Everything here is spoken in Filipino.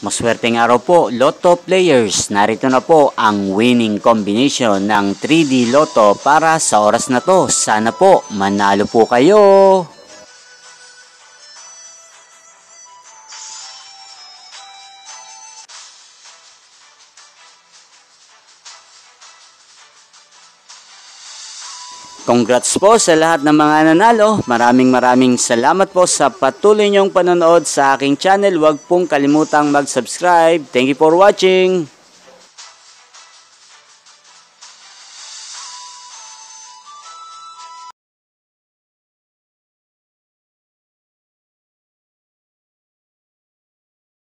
Maswerteng araw po, Lotto players. Narito na po ang winning combination ng 3D Lotto para sa oras na to. Sana po manalo po kayo. Congrats po sa lahat ng mga nanalo. Maraming salamat po sa patuloy niyong panonood sa aking channel. Huwag pong kalimutang mag-subscribe. Thank you for watching.